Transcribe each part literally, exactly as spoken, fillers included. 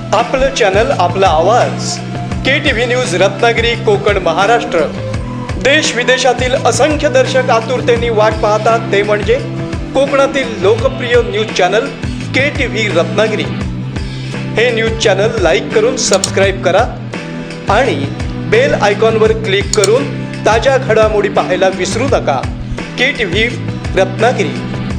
आपलं चॅनल, आपला आवाज. K TV news Ratnagiri, Konkan, Maharashtra. देश विदेशातील असंख्य दर्शक आतुरतेने वाट पाहतात ते म्हणजे कोकणातील लोकप्रिय news channel K TV Ratnagiri. हे न्यूज चॅनल लाईक करून सबस्क्राईब करा आणि बेल आयकॉनवर क्लिक करून ताज्या घडामोडी पाहायला विसरू नका. के टीव्ही रत्नागिरी.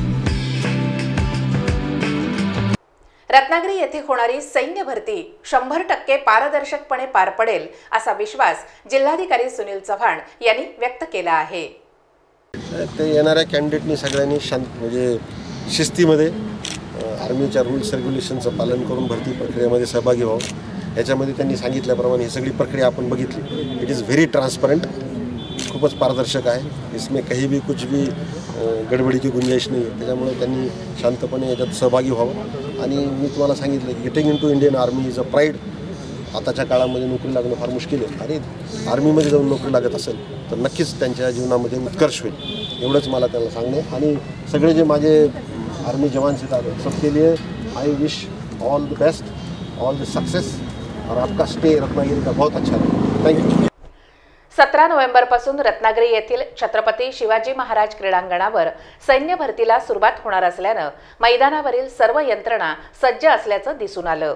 रत्नागिरी येथे होणारी सैन्य भरती शंभर टक्के पारदर्शकपणे पार पडेल असा विश्वास जिल्हाधिकारी सुनील चव्हाण यांनी व्यक्त केला आहे. ते येणाऱ्या कॅन्डिडेटनी सगळ्यांनी शांत म्हणजे शिस्तीमध्ये आर्मीच्या रूल्स रेग्युलेशनचं पालन करून भरती प्रक्रियेमध्ये सहभागी व्हावं. याच्यामध्ये त्यांनी सांगितल्याप्रमाणे ही सगळी प्रक्रिया आपण बघितली. इट इज़ व्हेरी ट्रान्सपरंट, खूपच पारदर्शक आहे. इसमें काही भी कुछ भी गडबडी की गुंजाइश नाही आहे. त्याच्यामुळे त्यांनी शांतपणे याच्यात सहभागी व्हावं. आणि मी तुम्हाला सांगितलं की getting into Indian army is a pride. आताच्या काळामध्ये नोकरी लागणं फार मुश्किल आहे आणि आर्मीमध्ये जाऊन नोकरी लागत असेल तर नक्कीच त्यांच्या जीवनामध्ये उत्कर्ष होईल, एवढंच मला त्याला सांगणं. आणि सगळे जे माझे आर्मी जवान से आले सबके लिए I wish all the best, all the success और आपका स्टे रत्नागिरी का बहुत अच्छा रहे. थँक्यू. सतरा नोव्हेंबर पासून रत्नागिरी येथील छत्रपती शिवाजी महाराज क्रीडांगणावर सैन्य भरतीला सुरुवात होणार असल्यानं मैदानावरील सर्व यंत्रणा सज्ज असल्याचं दिसून आलं.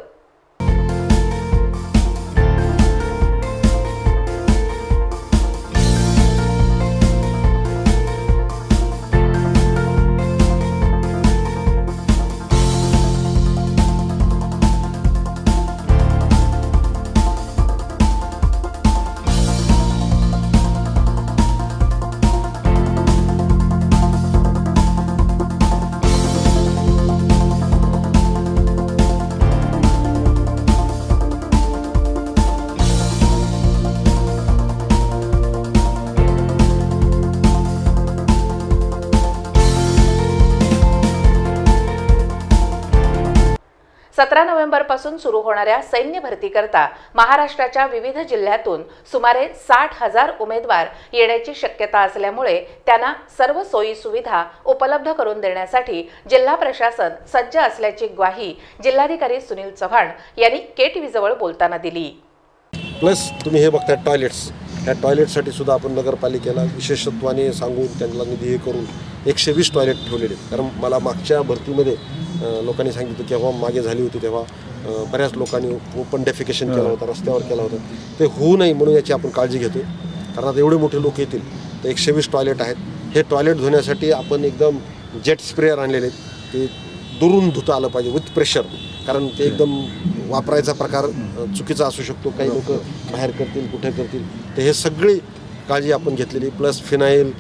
सतरा नोव्हेंबर पासून सुरू होणाऱ्या सैन्य भरतीकरता महाराष्ट्राच्या विविध जिल्ह्यातून सुमारे साठ हजार उमेदवार येण्याची शक्यता असल्यामुळे त्यांना सर्व सोयी सुविधा उपलब्ध करून देण्यासाठी जिल्हा प्रशासन सज्ज असल्याची ग्वाही जिल्हाधिकारी सुनील चव्हाण यांनी के टीव्ही जवळ बोलताना दिली. प्लस तुम्ही हे बघताय टॉयलेट्स, ह्या टॉयलेटसाठी सुद्धा आपण नगरपालिकेला विशेषत्वाने सांगून त्यांना निधी हे करून एकशे वीस टॉयलेट ठेवलेले आहेत. कारण मला मागच्या भरतीमध्ये लोकांनी सांगितलं की जेव्हा मागे झाली होती तेव्हा बऱ्याच लोकांनी ओपन डेफिकेशन केलं होतं, रस्त्यावर केलं होतं. ते होऊ नये म्हणून याची आपण काळजी घेतो. कारण आता एवढे मोठे लोक येतील तर एकशे वीस टॉयलेट आहेत. हे टॉयलेट धुण्यासाठी आपण एकदम जेट स्प्रेअर आणलेले आहेत. ते दुरून धुता आलं पाहिजे विथ प्रेशर. कारण ते एकदम वापरायचा प्रकार चुकीचा असू शकतो, काही लोक बाहेर करतील, कुठे करतील. तर हे सगळी काळजी आपण घेतलेली. Plus phenyl,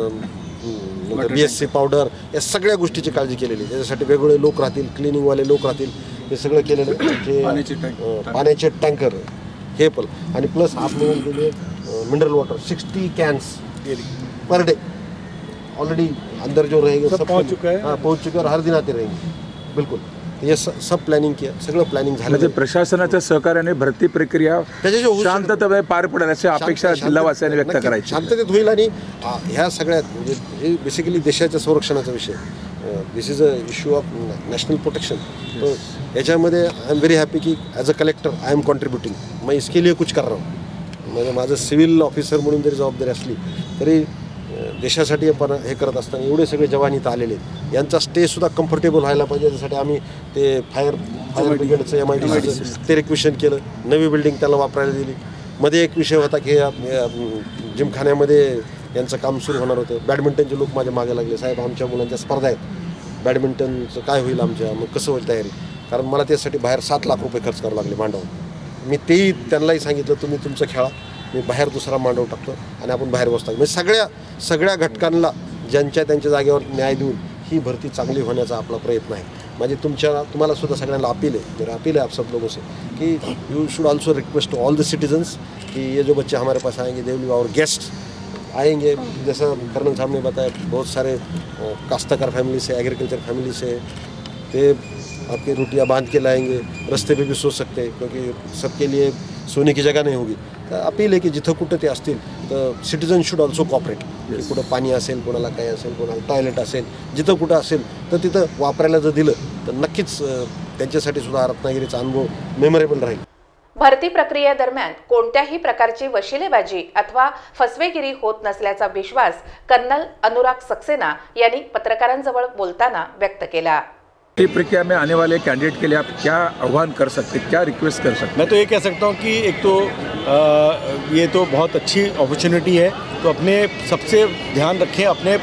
B S C powder, या सगळ्या गोष्टीची काळजी केलेली. त्याच्यासाठी वेगवेगळे लोक राहतील, क्लिनिंगवाले लोक राहतील. हे सगळं केलेलं जे पाण्याचे टँकर हे पण. आणि प्लस आपले दिले mineral water sixty cans per day already अंदर जो रहेगा सब पहुंच चुका है. हाँ, पहुंच चुके और हर दिन आते रहेंगे. बिल्कुल. हे सब प्लॅनिंग केलं, सगळं प्लॅनिंग झालं. म्हणजे प्रशासनाच्या सहकार्याने भरती प्रक्रिया शांततेमध्ये पार पडेल अशी अपेक्षा जिल्हावासियांनी व्यक्त करायची. शांततेत होईल. आणि ह्या सगळ्यात म्हणजे हे बेसिकली देशाच्या संरक्षणाचा विषय. This is a issue of national protection. तो याच्यामध्ये आय एम व्हेरी हॅपी की as a collector I am contributing. मैं इसके लिए कुछ कर रहा हूँ. म्हणजे माझं सिव्हिल ऑफिसर म्हणून जरी जबाबदारी असली तरी देशासाठी आपण हे करत असताना एवढे सगळे जवान इथं आलेले आहेत. यांचा स्टेसुद्धा कम्फर्टेबल व्हायला पाहिजे. त्यासाठी आम्ही ते फायर फायर ब्रिगेडचं एम आय डी ते रिक्वेशन केलं. नवी बिल्डिंग त्याला वापरायला दिली. मध्ये एक विषय होता की जिमखान्यामध्ये यांचं काम सुरू होणार होतं. बॅडमिंटनचे लोक माझ्या मागे लागले, साहेब आमच्या मुलांच्या स्पर्धा आहेत, बॅडमिंटनचं काय होईल आमच्या, मग कसं होईल तयारी. कारण मला त्यासाठी बाहेर सात लाख रुपये खर्च करावे लागले मांडव. मी तेही त्यांनाही सांगितलं तुम्ही तुमचं खेळा, मी बाहेर दुसरा मांडव टाकतो आणि आपण बाहेर बसतो. म्हणजे सगळ्या सगळ्या घटकांना ज्यांच्या त्यांच्या जागेवर न्याय देऊन ही भरती चांगली होण्याचा आपला प्रयत्न आहे. म्हणजे तुमच्या तुम्हाला सुद्धा सगळ्यांना अपील है, मेरा अपील है आप सब लोगों से कि you should also request to all the citizens कि ये जो बच्चे हमारे पास आएंगे दे विल आवर गेस्ट आएंगे. जैसा कर्नल साहब ने बताया बहुत सारे काश्तकार फैमिली से, एग्रीकल्चर फैमिली से, ते आपकी रोटियां बांध के लाएंगे. रस्ते पे भी सो सकते हैं क्योंकि सबके लिए सोने की जगह नहीं होगी. तर अपील आहे की जिथं कुठं ते असतील तर सिटीजन शुड ऑल्सो कॉपरेट. कुठं पाणी असेल, कोणाला काय असेल, कोणाला टॉयलेट असेल, जिथं कुठं असेल तर तिथं वापरायला जर दिलं तर नक्कीच त्यांच्यासाठी सुद्धा रत्नागिरीचा अनुभव मेमोरेबल राहील. भरती प्रक्रियेदरम्यान कोणत्याही प्रकारची वशिलेबाजी अथवा फसवेगिरी होत नसल्याचा विश्वास कर्नल अनुराग सक्सेना यांनी पत्रकारांजवळ बोलताना व्यक्त केला. भर्ती प्रक्रिया में आने वाले कैंडिडेट के लिए आप क्या आह्वान कर सकते, क्या रिक्वेस्ट कर सकते? मैं तो ये कह सकता हूँ कि एक तो आ, ये तो बहुत अच्छी अपॉर्चुनिटी है, तो अपने सबसे ध्यान रखें अपने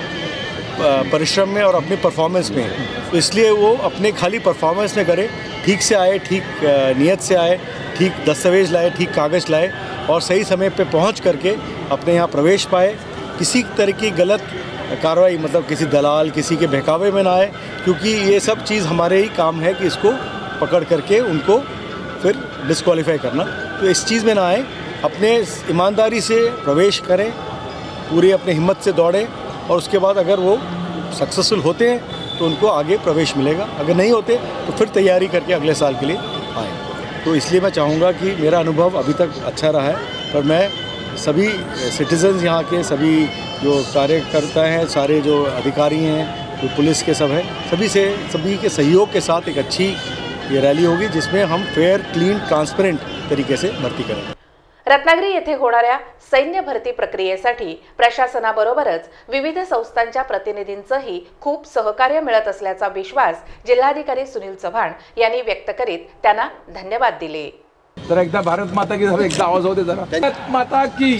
परिश्रम में और अपने परफॉर्मेंस में. तो इसलिए वो अपने खाली परफॉर्मेंस में करे, ठीक से आए, ठीक नीयत से आए, ठीक दस्तावेज लाए, ठीक कागज़ लाए और सही समय पे पहुंच करके अपने यहाँ प्रवेश पाए. किसी तरह की गलत कार्रवाई मतलब किसी दलाल किसी के बहकावे में ना आए, क्योंकि ये सब चीज़ हमारे ही काम है कि इसको पकड़ करके उनको फिर डिस्क्वालीफाई करना. तो इस चीज़ में ना आए, अपने ईमानदारी से प्रवेश करें, पूरी अपनी हिम्मत से दौड़ें और उसके बाद अगर वो सक्सेसफुल होते हैं तो उनको आगे प्रवेश मिलेगा. अगर नहीं होते तो फिर तैयारी करके अगले साल के लिए आएँ. तो इसलिए मैं चाहूँगा कि मेरा अनुभव अभी तक अच्छा रहा है, पर मैं सभी सिटीजन्स यहाँ के सभी जो कार्यकर्ता हैं, सारे जो अधिकारी हैं, जो पुलिस के सब हैं, सभी से सभी के सहयोग के साथ एक अच्छी ये रैली होगी जिसमें हम फेयर, क्लीन, ट्रांसपेरेंट तरीके से भर्ती करेंगे. रत्नागिरी येथे होणाऱ्या सैन्य भरती प्रक्रियेसाठी प्रशासनाबरोबरच विविध संस्थांच्या प्रतिनिधींचंही खूप सहकार्य मिळत असल्याचा विश्वास जिल्हाधिकारी सुनील चव्हाण यांनी व्यक्त करीत त्यांना धन्यवाद दिले. जरा एकदा भारत माता की जरा एकदा आवाज होते जरा. भारत माता की,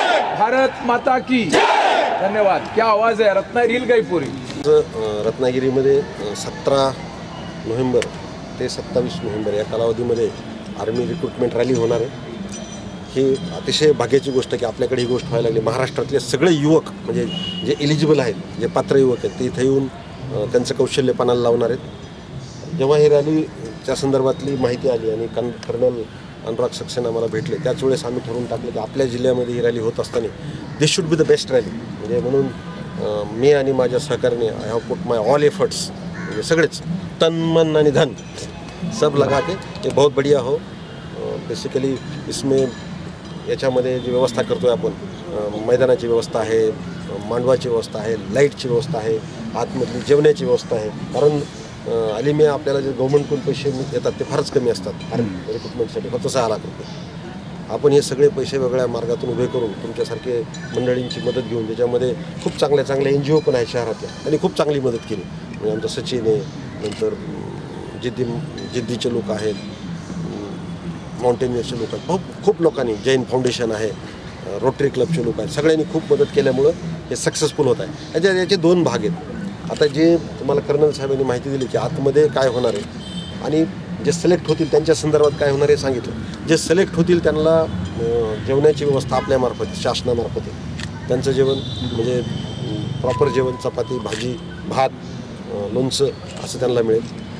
भारत माता की. धन्यवाद. क्या आवाज आहे. रत्नागिरी हिल गई पुरी. रत्नागिरीमध्ये सतरा नोव्हेंबर ते सत्तावीस नोव्हेंबर या कालावधीमध्ये आर्मी रिक्रुटमेंट रॅली होणार आहे. ही अतिशय भाग्याची गोष्ट आहे की आपल्याकडे ही गोष्ट व्हायला लागली. महाराष्ट्रातले सगळे युवक म्हणजे जे एलिजिबल आहेत, जे पात्र युवक आहेत, ते इथं येऊन त्यांचं कौशल्य पणाला लावणार आहेत. जेव्हा ही रॅलीच्या संदर्भातली माहिती आली आणि कन कर्नल अनुराग सक्सेना मला भेटले, त्याच वेळेस आम्ही ठरवून टाकलं की आपल्या जिल्ह्यामध्ये ही रॅली होत असताना this should be the best rally. म्हणजे म्हणून मी आणि माझ्या सहकार्याने I have put my all efforts, म्हणजे सगळेच तन मन आणि धन सब लगा के ये बहुत बढ़िया हो. बेसिकली इसमें याच्यामध्ये जी व्यवस्था करतो आहे आपण, मैदानाची व्यवस्था आहे, मांडवाची व्यवस्था आहे, लाईटची व्यवस्था आहे, आतमधली जेवणाची व्यवस्था आहे. कारण अलीमिया आपल्याला जे गव्हर्नमेंटकडून पैसे येतात ते फारच कमी असतात आर्मी रिक्रुटमेंटसाठी, फक्त सहा लाख रुपये. आपण हे सगळे पैसे वेगळ्या मार्गातून उभे करून तुमच्यासारखे मंडळींची मदत घेऊन, ज्याच्यामध्ये खूप चांगल्या चांगल्या एन जी ओ पण आहेत शहरातल्या, आणि खूप चांगली मदत केली. म्हणजे आमचं सचिन आहे, नंतर जिद्दी जिद्दीचे लोक आहेत, माउंटेनियर्सचे लोक आहेत, खूप खूप लोकांनी, जैन फाउंडेशन आहे, रोटरी क्लबचे लोक आहेत, सगळ्यांनी खूप मदत केल्यामुळं हे सक्सेसफुल होत आहे. याच्या याचे दोन भाग आहेत. आता जे तुम्हाला कर्नल साहेबांनी माहिती दिली की आतमध्ये काय होणार आहे आणि जे सिलेक्ट होतील त्यांच्या संदर्भात काय होणार आहे सांगितलं. जे सिलेक्ट होतील त्यांना जेवणाची व्यवस्था आपल्यामार्फत, शासनामार्फत आहे. त्यांचं जेवण म्हणजे प्रॉपर जेवण, चपाती, भाजी, भात, लोणचं असं त्यांना मिळेल.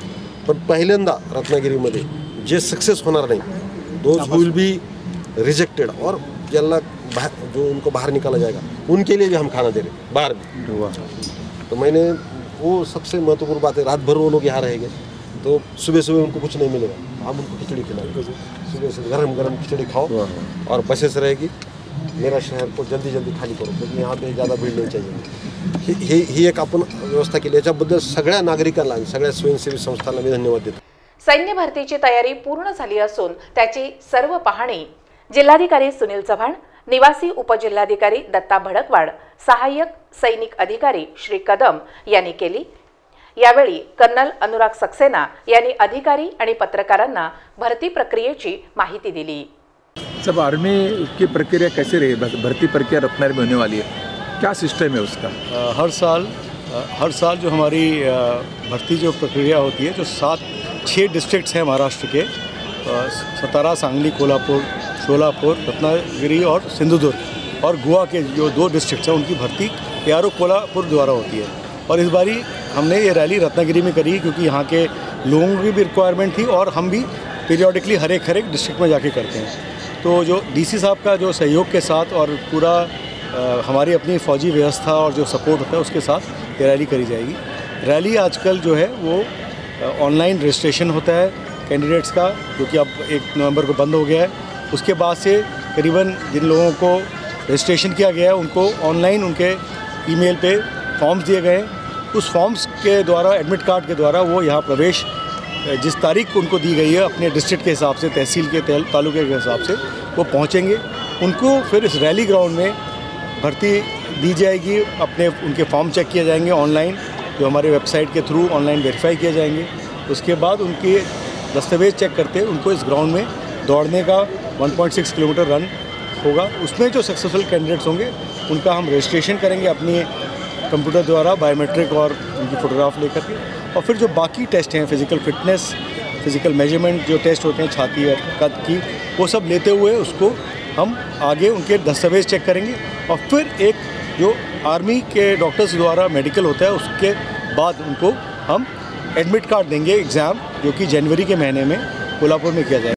पण पहिल्यांदा रत्नागिरीमध्ये जे सक्सेस होणार नाही, दोज विल बी रिजेक्टेड और ज्यांना बाहर जो उनको बाहर निकाला जाएगा उनके लिए भी हम खाना दे रहे हैं बाहर भी. तो मैंने वो सबसे महत्वपूर्ण बात है, रात भर वो लोग यहाँ रहेंगे तो सुबह सुबह उनको कुछ नहीं मिलेगा, हम उनको खिचड़ी खिलाएंगे. सुबह से गरम गरम खिचड़ी खाओ और बसेस रहेगी. मेरा शहर को जल्दी जल्दी खाली करो, क्योंकि यहाँ पे ज़्यादा भीड़ नहीं चाहिए. ही ही एक आपण व्यवस्था केली. याच्याबद्दल सगळ्या नागरिकांना आणि सगळ्या स्वयंसेवी संस्थांना मी धन्यवाद देतो. सैन्य भरतीची तयारी पूर्ण झाली असून त्याची सर्व पाहणी जिल्हाधिकारी सुनील चव्हाण, निवासी उपजिल्हाधिकारी दत्ता भडकवाड, सहाय्यक सैनिक अधिकारी श्री कदम यांनी केली. यावेळी कर्नल अनुराग सक्सेना यांनी अधिकारी आणि पत्रकारांना भरती प्रक्रियेची माहिती दिली. सब आर्मी की प्रक्रिया कैसे रही? भर्ती प्रक्रिया रत्नागिरी में होने वाली है, क्या सिस्टम है उसका? आ, हर साल आ, हर साल जो हमारी आ, भर्ती जो प्रक्रिया होती है, जो सात छः डिस्ट्रिक्ट्स हैं महाराष्ट्र के, सतारा, सांगली, कोल्हापुर, शोलापुर, रत्नागिरी और सिंधुदुर्ग और गोवा के जो दो डिस्ट्रिक्ट्स हैं उनकी भर्ती ए आर ओ कोल्हापुर द्वारा होती है. और इस बारी हमने ये रैली रत्नागिरी में करी क्योंकि यहाँ के लोगों की भी रिक्वायरमेंट थी और हम भी पीरियडिकली हर एक हर एक डिस्ट्रिक्ट में जाके करते हैं. तो जो डीसी साहब का जो सहयोग के साथ और पूरा आ, हमारी अपनी फ़ौजी व्यवस्था और जो सपोर्ट होता है उसके साथ ये रैली करी जाएगी. रैली आजकल जो है वो ऑनलाइन रजिस्ट्रेशन होता है कैंडिडेट्स का, जो कि अब एक नवंबर को बंद हो गया है. उसके बाद से करीबन जिन लोगों को रजिस्ट्रेशन किया गया है उनको ऑनलाइन उनके ईमेल पे फॉर्म्स दिए गए. उस फॉर्म्स के द्वारा, एडमिट कार्ड के द्वारा वो यहाँ प्रवेश जिस तारीख उनको दी गई है अपने डिस्ट्रिक्ट के हिसाब से, तहसील के तालुके के हिसाब से वो पहुँचेंगे। उनको फिर इस रैली ग्राउंड में भर्ती दी जाएगी, अपने उनके फॉर्म चेक किए जाएंगे ऑनलाइन, जो हमारे वेबसाइट के थ्रू ऑनलाइन वेरीफाई किए जाएंगे। उसके बाद उनके दस्तावेज चेक करते उनको इस ग्राउंड में दौड़ने का one point six kilometre run होगा। उसमें जो सक्सेसफुल कैंडिडेट्स होंगे उनका हम रजिस्ट्रेशन करेंगे अपनी कंप्यूटर द्वारा, बायोमेट्रिक और उनकी फ़ोटोग्राफ लेकर के। और फिर जो बाकी टेस्ट हैं, फिज़िकल फिटनेस, फिज़िकल मेजरमेंट जो टेस्ट होते हैं छाती और कद की, वो सब लेते हुए उसको हम आगे उनके दस्तावेज चेक करेंगे। और फिर एक जो आर्मी के डॉक्टर्स द्वारा मेडिकल होता है उसके बाद उनको हम एडमिट कार्ड देंगे एग्ज़ाम, जो कि जनवरी के महीने में कोल्हापुर में किया जाएगा।